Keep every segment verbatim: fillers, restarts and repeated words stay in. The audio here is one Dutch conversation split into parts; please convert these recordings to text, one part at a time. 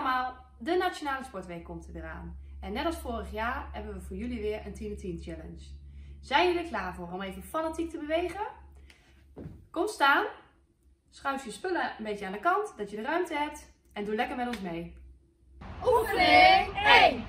allemaal, de Nationale Sportweek komt er weer aan. En net als vorig jaar hebben we voor jullie weer een tien tien challenge. Zijn jullie er klaar voor om even fanatiek te bewegen? Kom staan, schuif je spullen een beetje aan de kant, dat je de ruimte hebt en doe lekker met ons mee. Oefening één.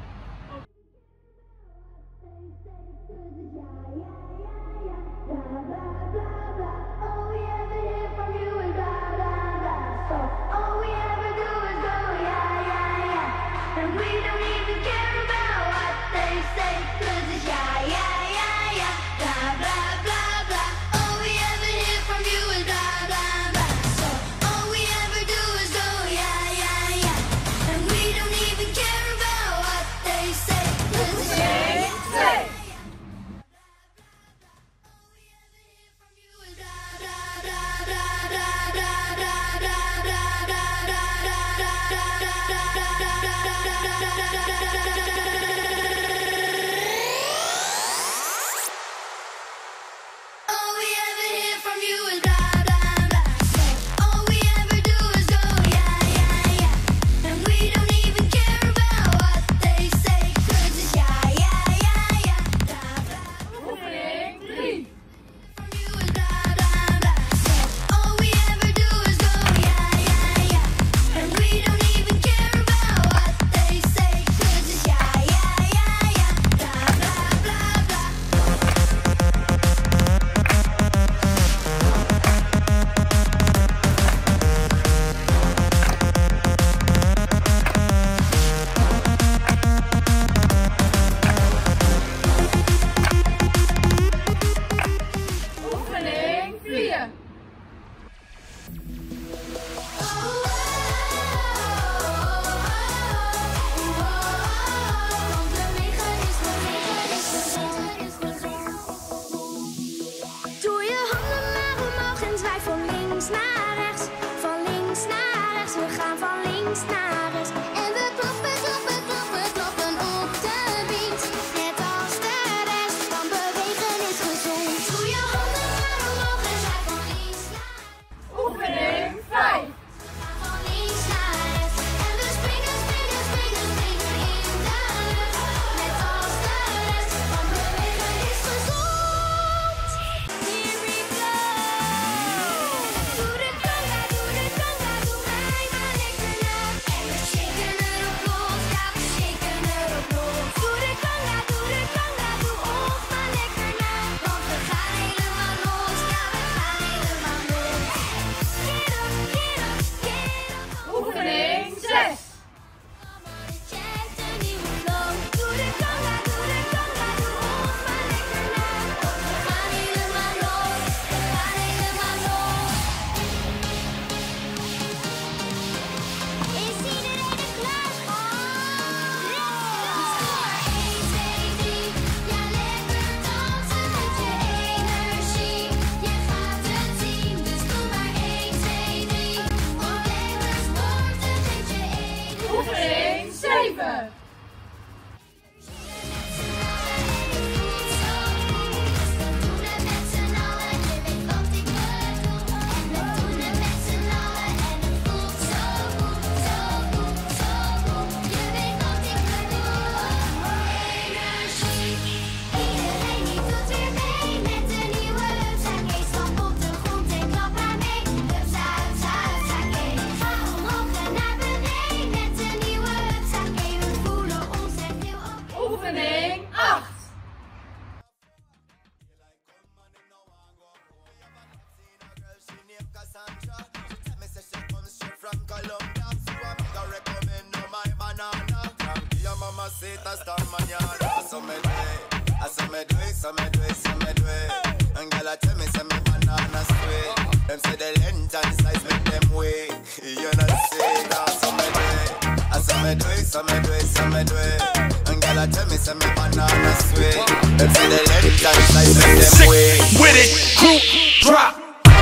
Hasta mañana, so me do it, so me do it, so me do it, so me do it. And girl, I tell me, say me banana sweet. Them say the length and size make them weak. You know say that, so me do it, so me do it, so me do it, so me do it. And girl, I tell me, say me banana sweet. Them say the length and size make them weak. With it, group drop.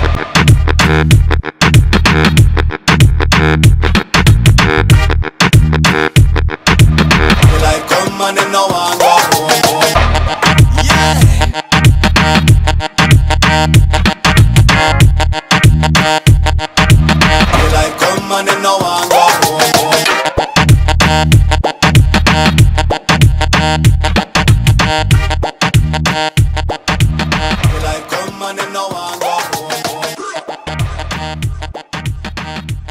And then no one go home. Yeah. You like come and then no one go home. like come and them no want go home.